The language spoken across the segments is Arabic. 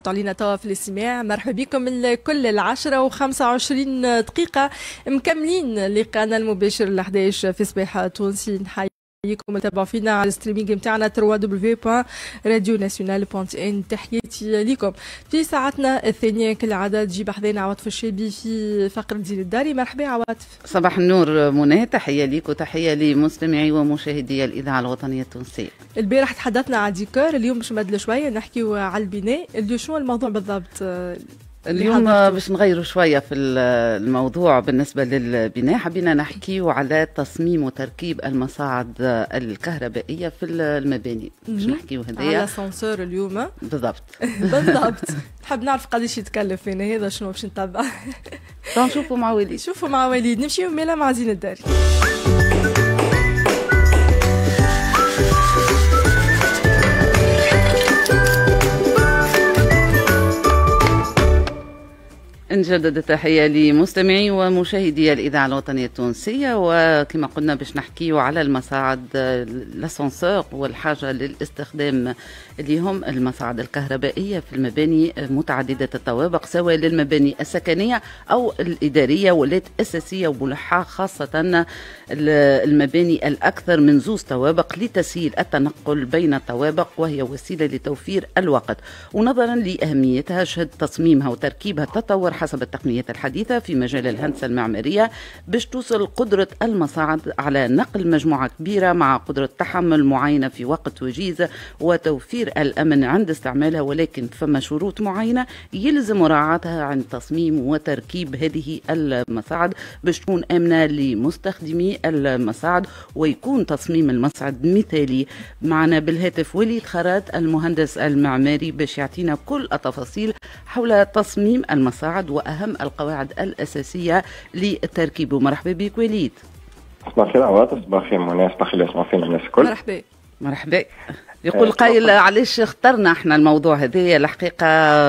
تبعتوا علينا توا في الاستماع. مرحبا بكم الكل. 10:25 دقيقة مكملين لقاءنا المباشر ل 11 في صباح تونسي. نحييكم تابعوا فينا على الستريمينج نتاعنا www.radionationale.n. تحياتي لكم في ساعتنا الثانية كالعادة. تجيب حذانا عواطف الشابي في فقرة زين الداري. مرحبا عواطف. صباح النور منى، تحية ليك وتحية لمستمعي ومشاهدي الإذاعة الوطنية التونسية. البارح تحدثنا على ديكور، اليوم باش نبدلوا شوية نحكيو على البناء. اليوم شنو الموضوع بالضبط؟ اليوم باش نغيروا شوية في الموضوع بالنسبة للبناء. حبينا نحكيو على تصميم وتركيب المصاعد الكهربائية في المباني. باش نحكيو هذايا على سانسور اليوم. بالضبط بالضبط. نحب نعرف قداش يتكلف فينا هذا، شنو باش نتبع. نشوفوا مع وليد. شوفوا مع وليد. نمشيو ميلا مع زين الداري. نجدد التحية لمستمعي ومشاهدي الإذاعة الوطنية التونسية. وكما قلنا باش نحكيو على المصاعد الاسانسور والحاجة للاستخدام اللي هم المصاعد الكهربائية في المباني متعددة الطوابق، سواء للمباني السكنية أو الإدارية واللي أساسية وملحة، خاصة المباني الأكثر من زوز طوابق لتسهيل التنقل بين الطوابق، وهي وسيلة لتوفير الوقت. ونظرا لأهميتها شهد تصميمها وتركيبها تطور حسب التقنيات الحديثة في مجال الهندسة المعمارية باش توصل قدرة المصاعد على نقل مجموعة كبيرة مع قدرة تحمل معينة في وقت وجيز وتوفير الأمن عند استعمالها. ولكن فما شروط معينة يلزم مراعاتها عند تصميم وتركيب هذه المصاعد باش تكون آمنة لمستخدمي المصاعد ويكون تصميم المصعد مثالي. معنا بالهاتف وليد خرات المهندس المعماري باش يعطينا كل التفاصيل حول تصميم المصاعد وأهم القواعد الأساسية لتركيبه. مرحبا بك وليد. صباح الخير عواطف. صباح الخير منى. صباح الخير يسمع فينا الناس الكل. مرحبا. مرحبا. يقول قايل علاش اخترنا احنا الموضوع هذا؟ الحقيقة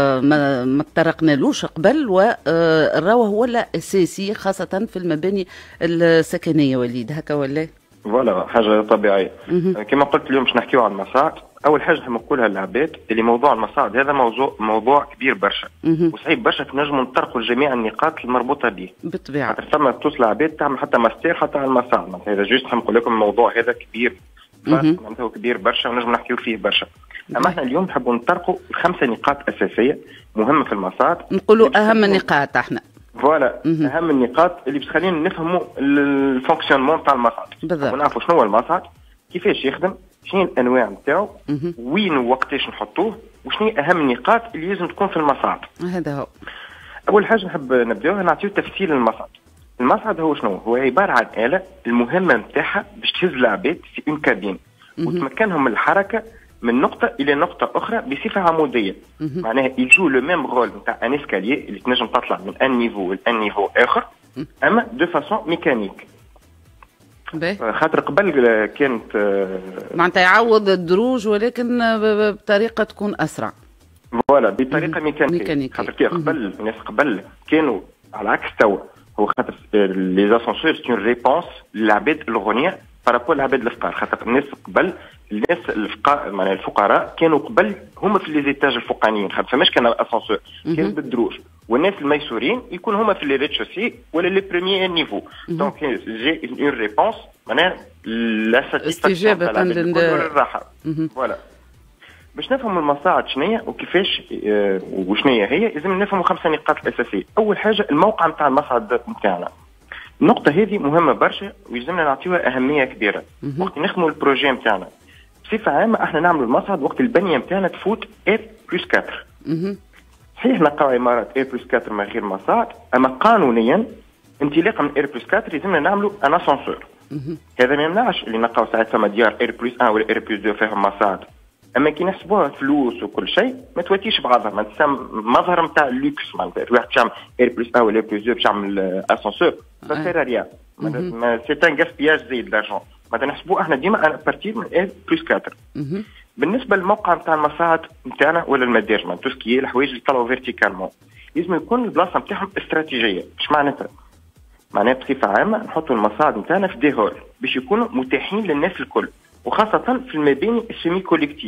ما تطرقنالوش قبل، والراوه هو الأساسي خاصة في المباني السكنية. وليد هكا ولا؟ فوالا حاجة طبيعية. كما قلت اليوم باش نحكيو على المصاعد. أول حاجة نحب نقولها للعباد اللي موضوع المصاعد هذا موضوع كبير برشا وصعيب برشا، نجموا نطرقوا لجميع النقاط المربوطة به بالطبيعة. ثم توصل العباد تعمل حتى ماستير حتى على المصاعد. هذا جوست نحب نقول لكم الموضوع هذا كبير معناتها كبير برشا ونجم نحكيو فيه برشا. اما احنا اليوم نحبوا نطرقوا 5 نقاط اساسيه مهمه في المصاعد. نقولوا اهم النقاط احنا. فوالا اهم النقاط اللي بتخلينا نفهموا الفونكسيونمون تاع المصعد، ونعرفوا شنو هو المصعد، كيفاش يخدم، شنو الانواع نتاعو، وين ووقتاش نحطوه، وشنو اهم النقاط اللي لازم تكون في المصعد. هذا هو. اول حاجه نحب نبداوها نعطيو تفسير للمصعد. المصعد هو شنو؟ هو عباره عن آلة المهمه نتاعها باش تهز العباد في اون كابين وتمكنهم من الحركه من نقطه الى نقطه اخرى بصفه عموديه. معناها يجو لو ميم رول نتاع ان اسكاليي اللي تنجم تطلع من ان نيفو لان نيفو اخر، اما دو فاسون ميكانيك. خاطر قبل كانت معناتها يعوض الدروج ولكن بطريقه تكون اسرع. فوالا بطريقه ميكانيكيه. خاطر كي قبل الناس قبل كانوا على عكس توا، هو خاطر لي زاسانسور سي اون ريبونس للعباد الغنياء بارابول للعباد الفقار. خاطر الناس قبل الناس الفقراء معناها الفقراء كانوا قبل هما في لي زيتاج الفوقانيين، خاطر فماش كان اسانسور كان بالدروج، والناس الميسورين يكون هما في لي ريتشوسي ولا لي بروميير نيفو. دونك جي اون ريبونس معناها لا ساتيسفاكسيون تاع الراحه. فوالا باش نفهموا المصاعد شنية وكيفاش وشنية هي لازم نفهموا 5 نقاط الاساسيه. اول حاجه الموقع نتاع المصعد نتاعنا. النقطة هذه مهمة برشا ويلزمنا نعطيوها أهمية كبيرة. وقت نخدموا البروجي نتاعنا بصفة عامة احنا نعملوا المصعد وقت البنية نتاعنا تفوت R+4. صحيح نلقاو عمارات R+4 من غير مصعد، أما قانونيا انطلاقا من R+4 لازمنا نعملوا ان اسانسور. هذا ما يمنعش اللي نلقاو ساعات فما ديار R+1 ولا R+2 فيهم مصعد، اما كي نحسبوها فلوس وكل شيء ما تواتيش بعضها، ما تسمى مظهر نتاع اللوكس. معناتها واحد باش يعمل R+1 ولا R+2 باش يعمل اسانسور فسير ريان، سي ان غاسبياج زايد لارجون. معناتها نحسبوه احنا ديما بارتير من R+4. بالنسبه للموقع نتاع المصاعد نتاعنا ولا المدارج تو سكي الحوايج اللي طلعوا فيرتيكالمون لازم يكون البلاصه نتاعهم استراتيجيه. اش معناتها؟ معناها بصفه عامه نحطوا المصاعد نتاعنا في دي هول باش يكونوا متاحين للناس الكل، وخاصه في المباني السيمي كوليكتيف.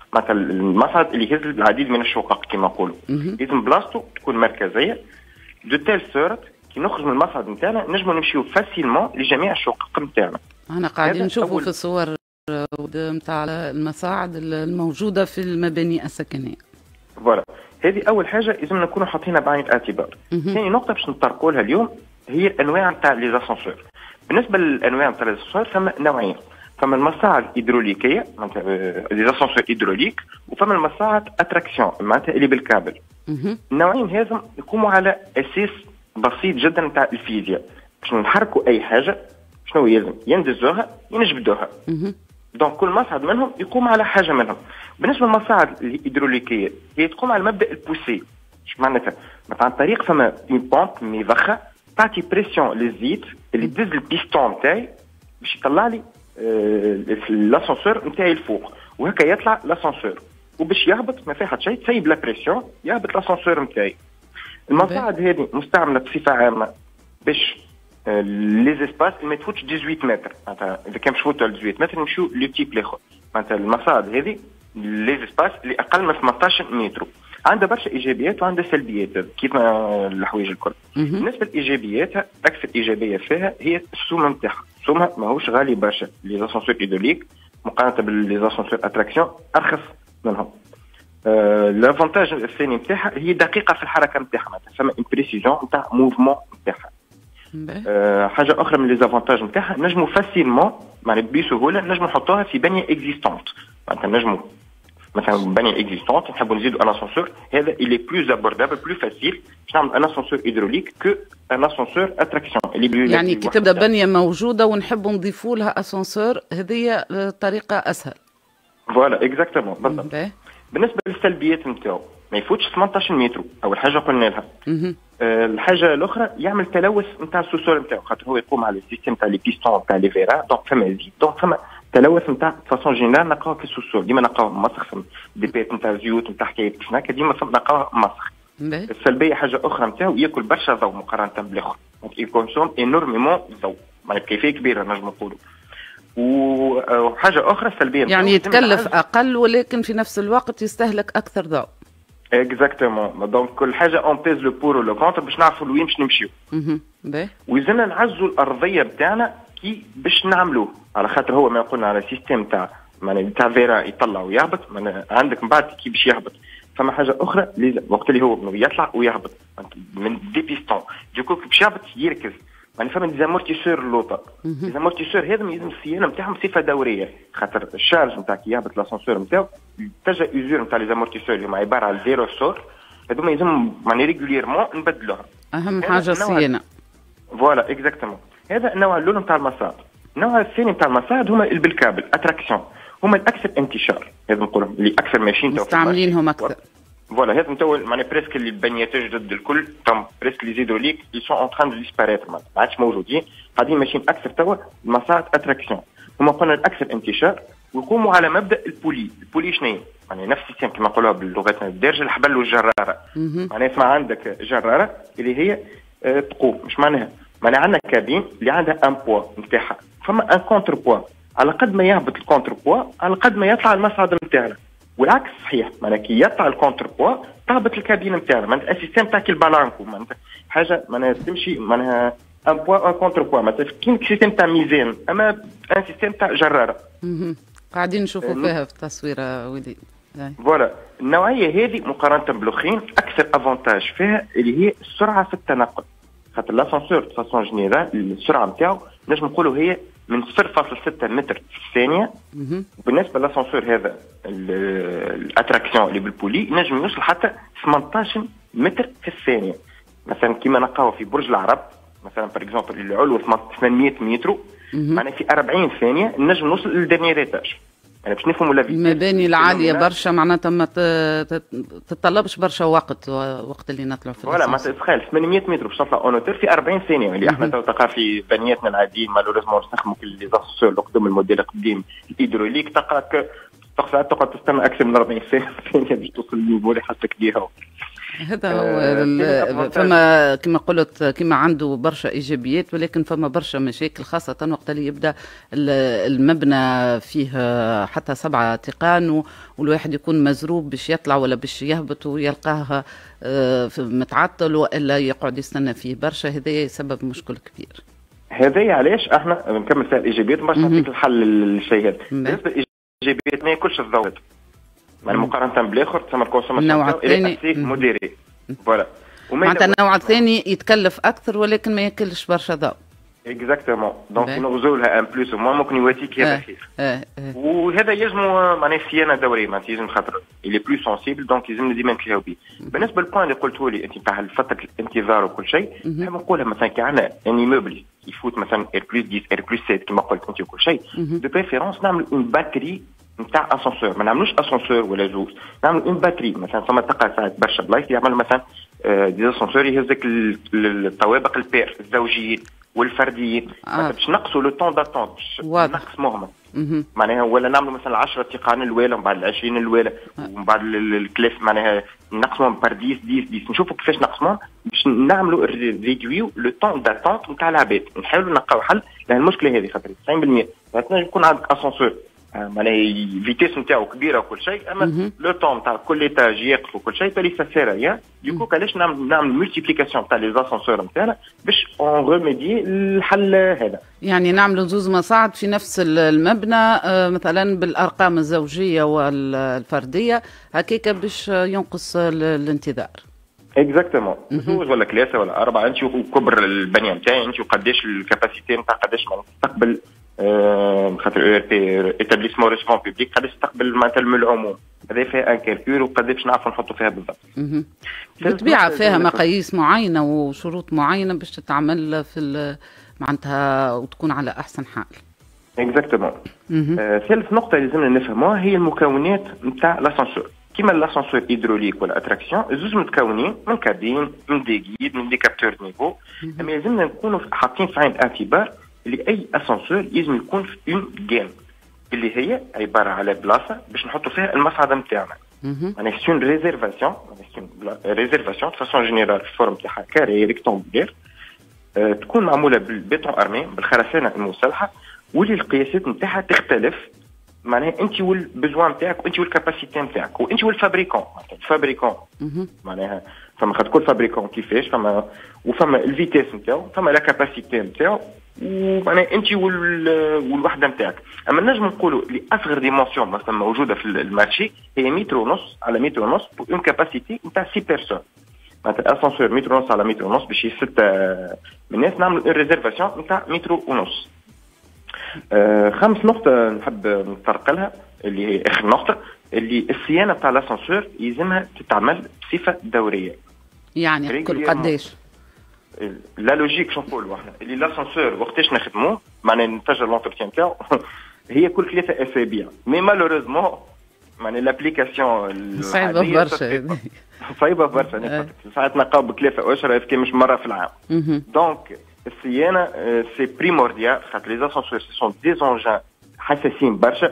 مثلا المصعد اللي يهز العديد من الشقق كما نقولوا لازم بلاصتو تكون مركزيه دو تيل سورت كي نخرج من المصعد نتاعنا نجموا نمشيو فاسيلمون لجميع الشقق نتاعنا. احنا قاعدين نشوفوا في الصور نتاع المصاعد الموجوده في المباني السكنيه. فوالا هذه اول حاجه لازم نكونوا حاطينها بعين الاعتبار. ثاني نقطه باش نطرقوا لها اليوم هي الانواع نتاع لي زاسانسور. بالنسبه للانواع نتاع لي زاسانسور فما نوعين، فما المصاعد هيدروليكيه معناتها لي زاسانسور هيدروليك، وفما المصاعد اتراكسيون معناتها اللي بالكابل. النوعين هذم يقوموا على اساس بسيط جدا نتاع الفيزياء. باش نحركوا اي حاجه شنو يلزم؟ ينزلوها ينجبدوها. دونك كل مصعد منهم يقوم على حاجه منهم. بالنسبه للمصاعد الهيدروليكيه هي تقوم على مبدا البوسي. اش معناتها؟ عن طريق فما اون بومب مضخه تعطي بريسيون للزيت اللي تدز البيستون نتاعي باش يطلع لي لاسانسور نتاعي الفوق، وهكا يطلع لاسانسور وباش يهبط ما فيها حتى شيء تسيب لا بريسيون يهبط لاسانسور نتاعي. المصاعد هذه مستعمله بصفه عامه باش لي زيسباس ما تفوتش 18 متر، معناتها اذا كان باش نفوتوا 18 متر نمشيو لو تيب الاخر. معناتها المصاعد هذه لي زيسباس اللي اقل من 18 متر عندها برشا ايجابيات وعندها سلبيات كيف الحوايج الكل. بالنسبه لايجابياتها اكثر ايجابيه فيها هي السوم نتاعها. سومها ماهوش غالي برشا. لي زاسانسور هيدروليك مقارنه باللي زاسانسور اتراكسيون ارخص منهم. الافونتاج الثاني نتاعها هي دقيقه في الحركه نتاعها، معناتها فما بريسيزون نتاع موفمون نتاعها. حاجه اخرى من لي زافونتاج نتاعها نجموا فاسيلمون معناتها بسهوله نجموا نحطوها في بنيه اكزيستونت. معناتها نجموا مثلا بنيه اكزيستونت نحبوا نزيدوا ان اسانسور هذا اللي بلوز ابوردابل بلو فاسيل باش نعمل ان اسانسور هيدروليك كو ان اسانسور اتراكسيون اللي يعني كي تبدا بنيه موجوده ونحبوا نضيفوا لها اسانسور هذه طريقه اسهل. فوالا اكزاكتومون بالضبط. بالنسبه للسلبيات نتاعو ما يفوتش 18 متر اول حاجه قلنا لها. الحاجه الاخرى يعمل تلوث نتاع السوسول نتاعو خاطر هو يقوم على السيستم تاع لي بيستون تاع لي فيرا دونك فما زيت دونك فما تلوث نتاع فاسون جينيرال نلقاوه في السوسول ديما نلقاوه مسخ فما دي بيت نتاع زيوت نتاع حكايات كيف هكا ديما نلقاوه مسخ. السلبيه حاجه اخرى نتاعو ياكل برشا ضوء مقارنه بالاخر دونك يكونسوم انورميمون ضوء معناتها بكيفيه كبيره نجم نقولوا. وحاجه اخرى سلبيه يعني يتكلف اقل ولكن في نفس الوقت يستهلك اكثر ضوء. اكزاكتومون دونك كل حاجه اون بيز لو بور ولو كونتر باش نعرفوا لوين باش نمشيو. ويزلنا نعزوا الارضيه بتاعنا كي باش نعملوه على خاطر هو ما قلنا على سيستم تاع معناها تاع فيرا يطلع ويهبط عندك من بعد كي باش يهبط. فما حاجه اخرى وقت اللي هو يطلع ويهبط من دي بيستون دوكو باش يهبط يركز يعني فما ديزامورتيسور لوطا. ديزامورتيسور هذم لازم الصيانه نتاعهم بصفه دوريه خاطر الشارج نتاع كي يهبط لاسانسور نتاعو تجا يوزور نتاع لي زامورتيسور اللي هما عباره على زيرو سور هذوما لازم يعني ريغوليرمون نبدلوها. اهم حاجه الصيانه. فوالا اكزاكتومون. هذا النوع الاول نتاع المصاعد. النوع الثاني نتاع المصاعد هما اللي بالكابل اتراكسيون هما الاكثر انتشار لازم نقولوا اللي اكثر ماشيين مستعملينهم اكثر. فوالا هذا نتاع معناها بريسك اللي البنيات جدد الكل تم بريسك لي زيدروليك اللي سون اون تران دو ديسباريتر ما عادش موجودين قاعدين ماشيين اكثر توا المصاعد اتراكسيون هما قلنا الاكثر انتشار ويقوموا على مبدا البولي. البولي شنو يعني نفس السيستم كما نقولوها بلغتنا الدارجه الحبل والجراره. معناها اسمع عندك جراره اللي هي تقوم مش معناها عندنا كابين اللي عندها ان بوا نتاعها فما ان كونتر بوا على قد ما يهبط الكونتر بوا على قد ما يطلع المصعد نتاعنا والعكس صحيح معناها كي يطلع الكونتر بوا تهبط الكابين نتاعنا معناتها السيستم تاع البالانكو معناتها حاجه معناها تمشي معناها ان بوا ان كونتر بوا معناتها كيما سيستم تاع ميزان اما ان سيستم تاع جراره. قاعدين نشوفوا فيها في التصويره وليد. فوالا النوعيه هذه مقارنه بالاخرين اكثر افونتاج فيها اللي هي السرعه في التنقل خاطر الاسانسور فاسون جينيرال السرعه نتاعو نجم نقولوا هي من 0.6 متر في الثانيه. بالنسبه للاسانسور هذا الاتراكسيون اللي بالبولي نجم يوصل حتى 18 متر في الثانيه. مثلا كيما نلقاو في برج العرب مثلا بار اكزومبل اللي علو 800 متر معناها في 40 ثانيه نجم نوصل للدرنيير ايتاج. يعني باش نفهموا المباني العاليه برشا معناتها ما تتطلبش برشا وقت اللي نطلعوا في ولا ما تتخيل 800 متر باش تطلع اونوتير في 40 ثانيه اللي احنا تو تلقى في بنياتنا العاديين مالوريزمون نستخدموا كل لي زاسانسور القدم الموديل القديم الهيدروليك تقعد تستنى اكثر من 40 ثانيه باش توصل للنيفو اللي حتى كبير. هذا هو فما كما قلت كما عنده برشا ايجابيات، ولكن فما برشا مشاكل، خاصه وقت اللي يبدا المبنى فيه حتى 7 تيقان والواحد يكون مزروب باش يطلع ولا باش يهبط ويلقاه متعطل والا يقعد يستنى فيه برشا. هذا يسبب مشكل كبير. هذا علاش احنا نكمل فيها الايجابيات باش نعطيك الحل للشيء هذا. بالنسبه للايجابيات ما ياكلش الضوء، يعني مقارنه بالاخر ثم الكونسوماسيون النوع الثاني موديري فوالا. معناتها النوع الثاني يتكلف اكثر ولكن ما ياكلش برشا ضوء. اكزاكتومون. دونك نغزو لها ان بلوس او موان ممكن يواتيك هذا خير. وهذا يلزم معناها صيانه دوريه، معناتها يلزم خاطر اللي بلو سونسيبل دونك يلزم ديما نتلاو به. بالنسبه للبوان اللي قلته لي انت تاع فتره الانتظار وكل شيء، نحب نقولها مثلا كي عندنا ان ايموبل يفوت مثلا اير بلس 10 اير بلس 7 كما قلت انت وكل شيء، دو بريفيرونس نعمل اون باتري نتاع اسانسور، ما نعملوش اسانسور ولا زوج، نعمل اون باتري. مثلا فما تلقى ساعات برشا بلايص يعمل مثلا دي اسانسور يهزك الطوابق البير الزوجيين والفرديين باش نقصوا لو طون داتونت، نقص مهمه معناها، ولا نعملوا مثلا 10 تيقان الاولى ومن بعد 20 الاولى ومن بعد الكليف معناها نقسمهم بار 10 نشوفوا كيفاش نقسمهم باش نعملوا ريدويو لو طون داتونت نتاع العباد. نحاولوا نلقاو حل لهذه المشكله هذه، خاطر 90% مثلا يكون عندك اسانسور معناها فيتيس نتاعو كبيره وكل شيء، اما لو طون تاع كل ايتاج يقف وكل شيء بالي سافير ريان. ديكو علاش نعمل مولتيبليكاسيون تاع لي زاسانسور نتاعنا باش اون ريميدي الحل هذا. يعني نعملوا زوز مصاعد في نفس المبنى مثلا بالارقام الزوجيه والفرديه هكاك باش ينقص الانتظار. اكزاكتومون. زوج ولا 3 ولا 4 انت وكبر البنيه نتاعي انت وقداش الكاباسيتي نتاع قداش تستقبل خاطر او ار بي ايتابليسمون ريسبون بوبليك قداش تستقبل معناتها من العموم. هذا فيها ان كالكول وقداش نعرفوا نحطوا فيها بالضبط. بالطبيعه فيها مقاييس معينه وشروط معينه باش تتعمل في معناتها وتكون على احسن حال. اكزاكتومون. ثالث نقطه لازمنا نفهموها هي المكونات نتاع لاسانسور. كيما لاسانسور هيدروليك ولا اتراكسيون زوج متكونين من كابين من ديغيد من دي كابتور نيفو، اما لازمنا نكونوا حاطين في عين الاعتبار اللي اي اسانسور لازم يكون في اون جيم اللي هي عباره على بلاصه باش نحطوا فيها المصعد نتاعنا. يعني سي اون ريزيرفاسيون فاسون جينيرال الفورم تاعها كاري ريكتونغولير، تكون معموله بالبيتون ارمي بالخرسانه المسلحه، واللي القياسات نتاعها تختلف معناها انت والبزوان نتاعك وانت والكاباسيتي نتاعك وانت والفابريكون. الفابريكون معناها فما خاطر كل فابريكون كيفاش وفما الفيتيس نتاعو، فما لا كاباسيتي نتاعو، ومعناها انت والوحده نتاعك. اما نجم نقولوا اللي اصغر ديمونسيون مثلا موجوده في المارشي هي متر ونص على متر ونص بور اون كاباسيتي نتاع 6 بيرسون. معناتها اسانسور متر ونص على متر ونص باش 6 من الناس نعملوا اون ريزيرفاسيون نتاع متر ونص. خامس نقطة نحب نطرق لها اللي هي آخر نقطة، اللي الصيانة بتاع الاسانسور يلزمها تتعمل بصفة دورية. يعني كل قداش؟ لا لوجيك شو نقولوا احنا اللي الاسانسور وقتاش نخدموه معناها نتاجر لونتروتيان تاعو هي كل 3 اسابيع، مي مالوريزمون معناها لابليكاسيون صعيبة برشا. صعيبة برشا ساعات نلقاو ب3 أشهر كي مش مرة في العام. دونك الصيانه سي بريمورديال خاطر لي اسانسور سون دي زونجان حساسين برشا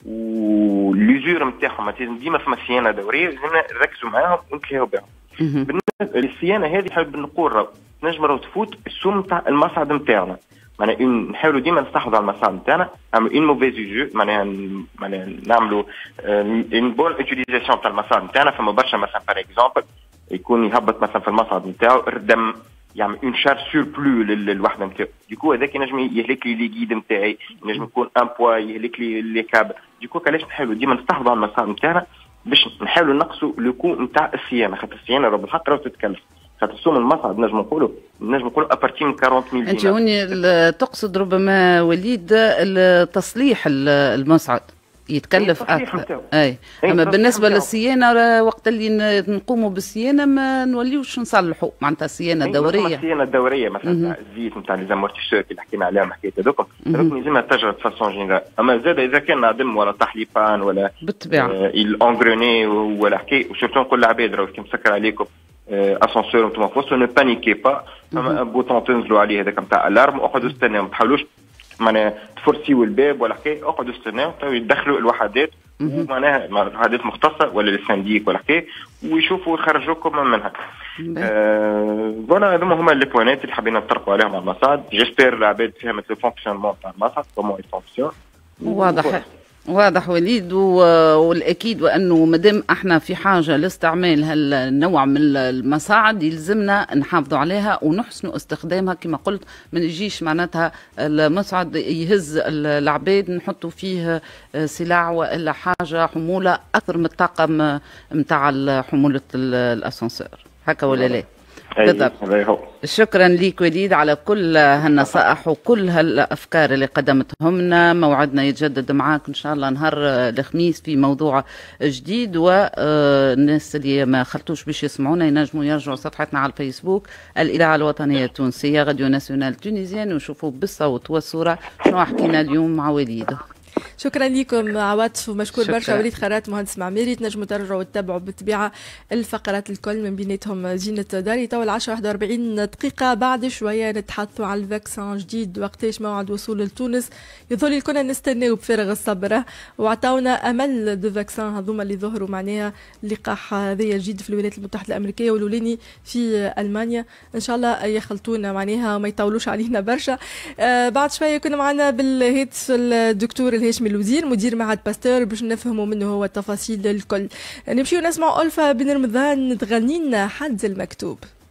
وليزور نتاعهم ديما فما صيانه دوريه لازمنا نركزوا معاهم ونتلاهوا بهم. بالنسبه للصيانه هذه نحب نقول نجم تفوت السوم نتاع المصعد نتاعنا، معناها نحاولوا ديما نستحوذوا على المصعد نتاعنا، نعملوا اون موفيز يوزو معناها نعملوا اون بون اوتيليزاسيون تاع المصعد نتاعنا. فما برشا مثلا بار اكزومبل يكون يهبط مثلا في المصعد نتاعو الردم يعمل اون شارج سوربلو للوحده نتاعو، ديكو هذاك ينجم يهلك لي جيد نتاعي، ينجم يكون ان بوا يهلك لي كابل. ديكو علاش نحاولوا ديما نستحوذوا على المصادر نتاعنا باش نحاولوا نقصوا لو كو نتاع الصيانه، خاطر الصيانه راه بالحق راهو تتكلف، خاطر سوم المصعد نجم نقولوا ابارتي من 40000 انت هوني تقصد ربما وليد التصليح المصعد يتكلف اكثر. اي اما بالنسبه للصيانه وقت اللي نقوموا بالصيانه ما نوليوش نصلحوا معناتها صيانه دوريه. الصيانه الدوريه مثلا الزيت نتاع لي زامورتيسور اللي حكينا عليهم حكايه هذوك لازمها تجرى فاسون جينيرال. اما زاد اذا كان عدم ولا تحليبان ولا بالطبيعه الانغروني ولا حكايه وسورتو نقول للعباد راهو كي مسكر عليكم اسانسور نتوما فوسو نو بانيكي با فما بوطون تنزلوا عليه هذاك نتاع الارم اقعدوا استناو ما تحاولوش معناها تفرسيوا الباب ولا حكايه اقعدوا استناو يدخلوا الوحدات ومعناها عادات مختصه ولا السنديك ولا حكايه ويشوفوا يخرجوكم منها. فوالا هذوما هما لي بوينات اللي حبينا نطرقوا عليهم على المصعد. جيسبير العباد فهمت الفونكسيونمون تاع المصعد كومون يفونكسيون. واضح وليد، والاكيد وانه مادام احنا في حاجه لاستعمال هالنوع من المصاعد يلزمنا نحافظوا عليها ونحسنوا استخدامها. كما قلت ما نجيش معناتها المصعد يهز العباد نحطوا فيه سلع والا حاجه حموله اكثر من الطاقم نتاع حموله الاسانسير، هكا ولا لا؟ بالضبط. شكرا لك وليد على كل هالنصائح وكل هالافكار اللي قدمتهم لنا. موعدنا يتجدد معاك ان شاء الله نهار الخميس في موضوع جديد، والناس اللي ما خلطوش باش يسمعونا ينجموا يرجعوا صفحتنا على الفيسبوك الاذاعه الوطنيه التونسيه راديو ناسيونال تونيزيان ويشوفوا بالصوت والصوره شنو حكينا اليوم مع وليد. شكرا لكم عواطف ومشكور برشا. وليد خيرات مهندس معماري. تنجموا ترجعوا وتتابعوا بالطبيعه الفقرات الكل من بيناتهم زينة داري. تو 10:41 دقيقه. بعد شويه نتحدثوا على الفاكسان جديد وقتاش موعد وصول لتونس. يظل الكل نستناو بفارغ الصبر وعطاونا امل دو فاكسان هذوما اللي ظهروا معناها اللقاح هذايا جديد في الولايات المتحده الامريكيه والولاني في المانيا. ان شاء الله يخلطونا معناها وما يطولوش علينا برشا. بعد شويه كنا معنا بالهاتف الدكتور الهاشمي الوزير مدير معهد باستور باش نفهموا منه هو التفاصيل الكل. نمشيو نسمعوا ألفا بن رمضان تغني لنا حد المكتوب.